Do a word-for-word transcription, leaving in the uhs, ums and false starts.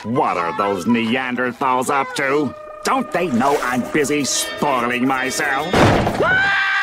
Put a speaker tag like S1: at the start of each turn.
S1: What are those Neanderthals up to? Don't they know I'm busy spoiling myself?